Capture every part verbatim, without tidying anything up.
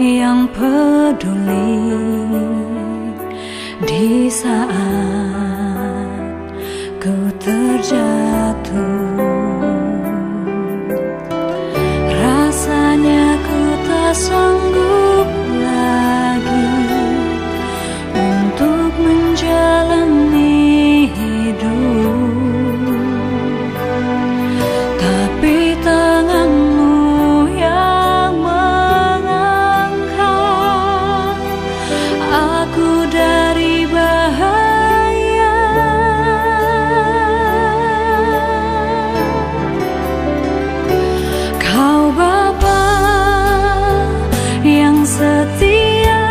yang peduli di saat ku terjatuh. Rasanya ku tak sanggup lagi untuk menjalani hidup, tapi tanganmu yang mengangkat aku dari bahaya. Kau Bapa yang setia,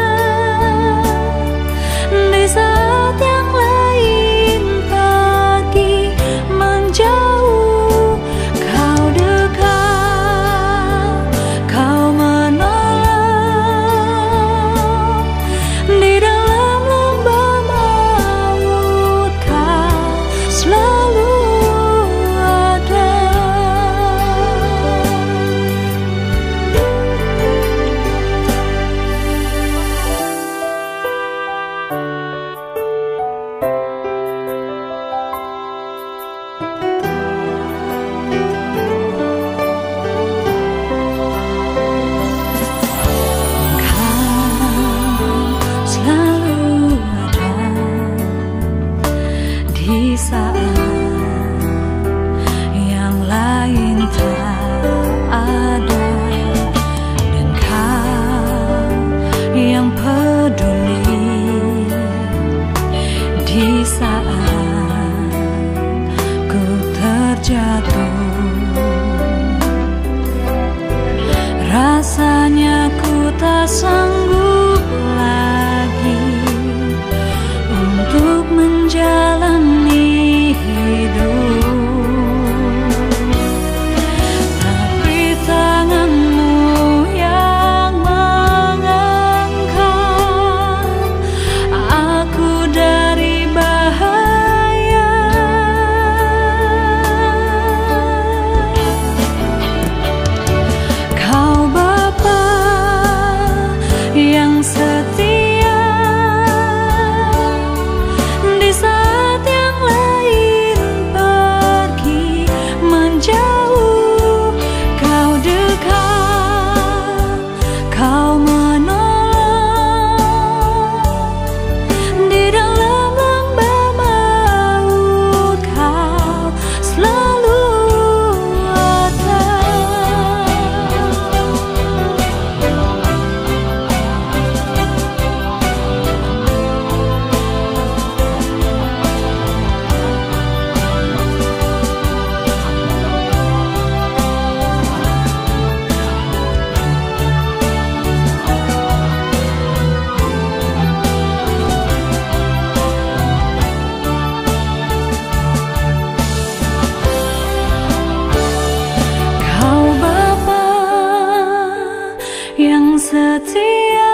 di saat yang lain pergi menjauh, kau dekat, kau menolong. Di dalam lembah maut kau selalu ada. Di saat yang lain tak ada, dan kau yang peduli di saat ku terjatuh. Rasanya ku tak sanggup lagi untuk menjalani hidup, tapi tanganmu yang mengangkat aku dari bahaya. Kau Bapa yang setia, di saat yang lain pergi menjauh, kau dekat, kau menolong. Di dalam lembah maut kau selalu ada. Kau Bapa yang setia,